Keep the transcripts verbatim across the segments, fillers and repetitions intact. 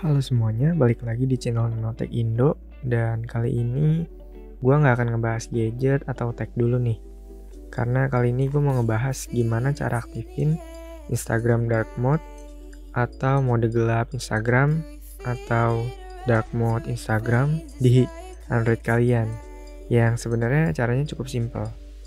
Halo semuanya, balik lagi di channel Nanotek Indo. Dan kali ini gue nggak akan ngebahas gadget atau tech dulu nih. Karena kali ini gue mau ngebahas gimana cara aktifin Instagram dark mode, atau mode gelap Instagram, atau dark mode Instagram di Android kalian. Yang sebenarnya caranya cukup simpel.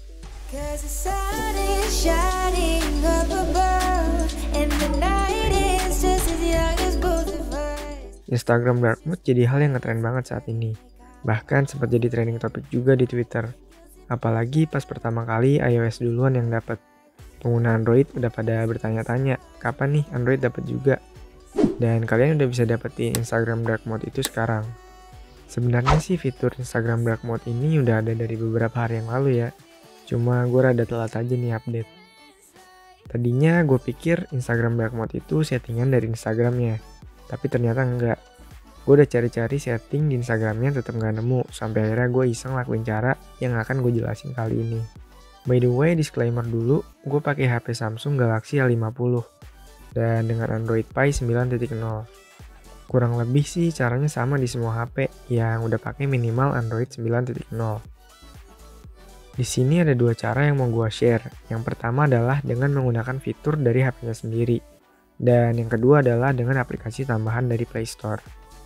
Instagram dark mode jadi hal yang ngetren banget saat ini. Bahkan sempat jadi trending topik juga di Twitter. Apalagi pas pertama kali iOS duluan yang dapat. Pengguna Android udah pada bertanya-tanya, kapan nih Android dapat juga? Dan kalian udah bisa dapetin Instagram dark mode itu sekarang. Sebenarnya sih fitur Instagram dark mode ini udah ada dari beberapa hari yang lalu ya. Cuma gue rada telat aja nih update. Tadinya gue pikir Instagram dark mode itu settingan dari Instagramnya. Tapi ternyata enggak. Gue udah cari-cari setting di Instagramnya tetap nggak nemu. Sampai akhirnya gue iseng lakuin cara yang akan gue jelasin kali ini. By the way, disclaimer dulu, gue pakai H P Samsung Galaxy A lima puluh dan dengan Android Pie sembilan titik nol. Kurang lebih sih caranya sama di semua H P yang udah pakai minimal Android sembilan titik nol. Di sini ada dua cara yang mau gue share. Yang pertama adalah dengan menggunakan fitur dari H P-nya sendiri. Dan yang kedua adalah dengan aplikasi tambahan dari Play Store.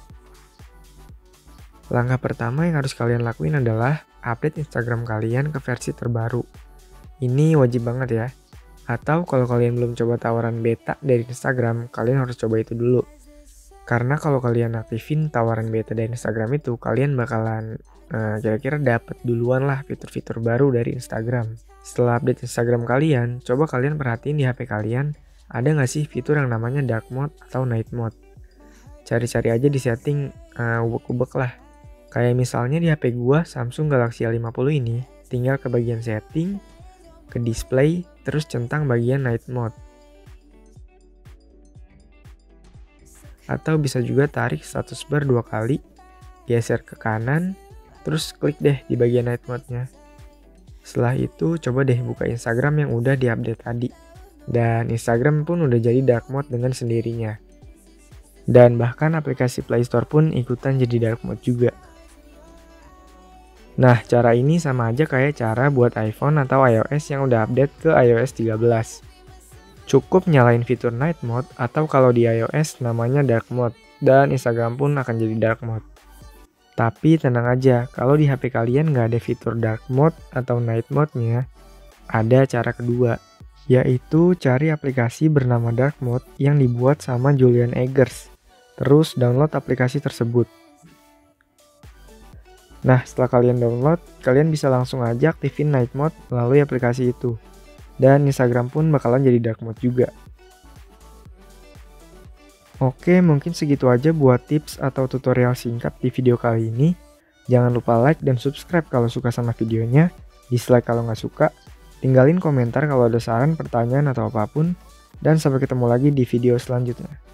Langkah pertama yang harus kalian lakuin adalah update Instagram kalian ke versi terbaru. Ini wajib banget ya. Atau kalau kalian belum coba tawaran beta dari Instagram, kalian harus coba itu dulu. Karena kalau kalian aktifin tawaran beta dari Instagram itu, kalian bakalan uh, kira-kira dapat duluan lah fitur-fitur baru dari Instagram. Setelah update Instagram kalian, coba kalian perhatiin di H P kalian, ada nggak sih fitur yang namanya dark mode atau night mode? Cari-cari aja di setting uh, ubek-ubek lah. Kayak misalnya di H P gua Samsung Galaxy A lima puluh ini, tinggal ke bagian setting, ke display, terus centang bagian night mode. Atau bisa juga tarik status bar dua kali, geser ke kanan, terus klik deh di bagian night mode-nya. Setelah itu coba deh buka Instagram yang udah diupdate tadi. Dan Instagram pun udah jadi dark mode dengan sendirinya. Dan bahkan aplikasi Play Store pun ikutan jadi dark mode juga. Nah, cara ini sama aja kayak cara buat iPhone atau iOS yang udah update ke iOS tiga belas. Cukup nyalain fitur night mode atau kalau di iOS namanya dark mode. Dan Instagram pun akan jadi dark mode. Tapi tenang aja, kalau di H P kalian nggak ada fitur dark mode atau night mode-nya, ada cara kedua. Yaitu cari aplikasi bernama dark mode yang dibuat sama Julian Eggers. Terus download aplikasi tersebut. Nah, setelah kalian download, kalian bisa langsung aja aktifin night mode melalui aplikasi itu. Dan Instagram pun bakalan jadi dark mode juga. Oke, mungkin segitu aja buat tips atau tutorial singkat di video kali ini. Jangan lupa like dan subscribe kalau suka sama videonya, dislike kalau nggak suka. Tinggalin komentar kalau ada saran, pertanyaan, atau apapun. Dan sampai ketemu lagi di video selanjutnya.